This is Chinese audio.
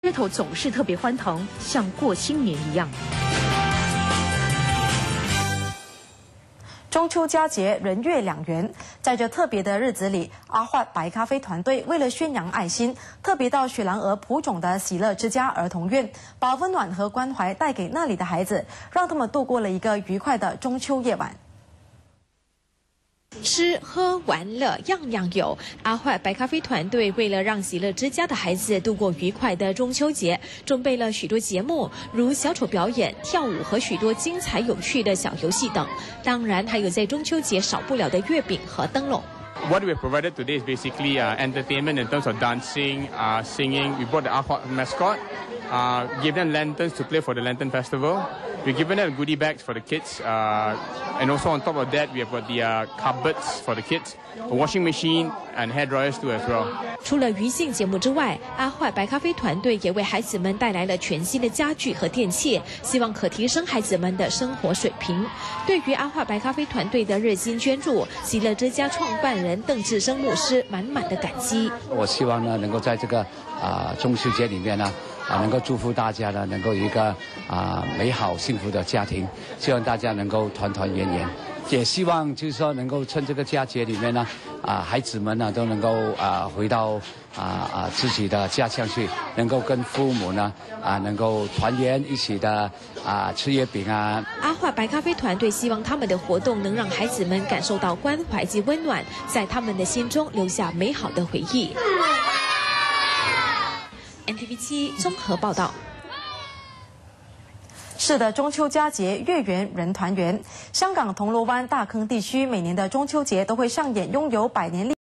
街头总是特别欢腾，像过新年一样。 中秋佳节人月两圆，在这特别的日子里，阿华白咖啡团队为了宣扬爱心，特别到雪兰莪蒲种的喜乐之家儿童院，把温暖和关怀带给那里的孩子，让他们度过了一个愉快的中秋夜晚。 吃喝玩乐样样有。阿坏白咖啡团队为了让喜乐之家的孩子度过愉快的中秋节，准备了许多节目，如小丑表演、跳舞和许多精彩有趣的小游戏等。当然，还有在中秋节少不了的月饼和灯笼。 What we have provided today is basically entertainment in terms of dancing, singing. We brought the Ahwat mascot, gave them lanterns to play for the Lantern Festival. We've given them goodie bags for the kids, and also on top of that, we have got the cupboards for the kids, a washing machine, and hair dryers too as well. 除了娱性节目之外，阿坏白咖啡团队也为孩子们带来了全新的家具和电器，希望可提升孩子们的生活水平。对于阿坏白咖啡团队的热心捐助，喜乐之家创办人邓志生牧师满满的感激。 我希望呢，能够在这个中秋节里面呢，能够祝福大家呢，能够有一个美好幸福的家庭，希望大家能够团团圆圆。 也希望就是说，能够趁这个佳节里面呢，孩子们呢都能够回到自己的家乡去，能够跟父母呢能够团圆一起的吃月饼啊。 阿坏白咖啡团队希望他们的活动能让孩子们感受到关怀及温暖，在他们的心中留下美好的回忆。NTV7 综合报道。 是的，中秋佳节月圆人团圆。香港铜锣湾大坑地区每年的中秋节都会上演拥有100年历